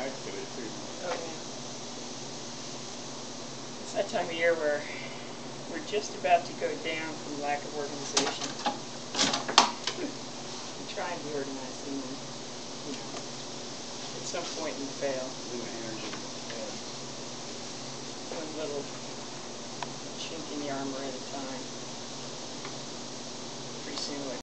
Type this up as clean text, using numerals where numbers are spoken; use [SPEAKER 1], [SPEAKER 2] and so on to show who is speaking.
[SPEAKER 1] night today too.
[SPEAKER 2] Oh yeah. It's that time of year where we're just about to go down from lack of organization. We try and be organized and then, you know, at some point we fail.
[SPEAKER 1] Lose energy. Yeah.
[SPEAKER 2] One little chink in the armor at a time. Pretty soon